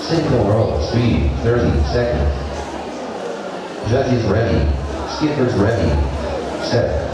Single roll, speed, 30 seconds. Judges ready. Skippers ready. Set.